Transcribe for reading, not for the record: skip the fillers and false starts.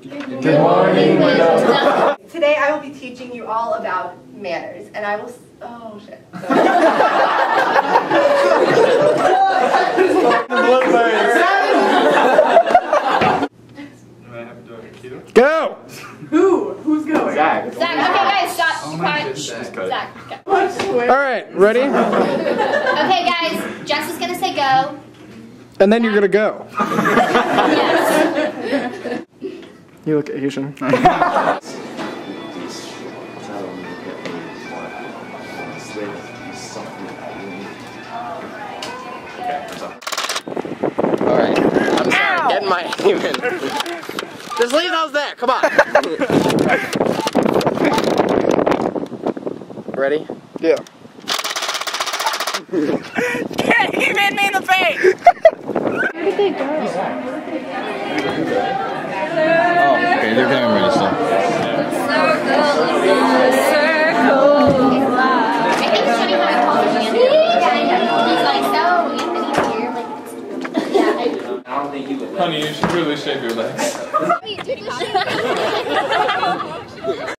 Good morning. Today I will be teaching you all about manners, and I will. Oh shit. Go! Who's going? Zach. Zach, okay guys, stop. Oh Quiet. Zach. Okay. Alright, ready? Okay guys, Jess is gonna say go. And then you're gonna go. Yes. You look Asian. Alright, I'm sorry, getting my aim in. Just leave those there, come on. Ready? Yeah. He hit me in the face! Where did they go? Oh, okay, they're getting ready still. Honey, you should really shave your legs.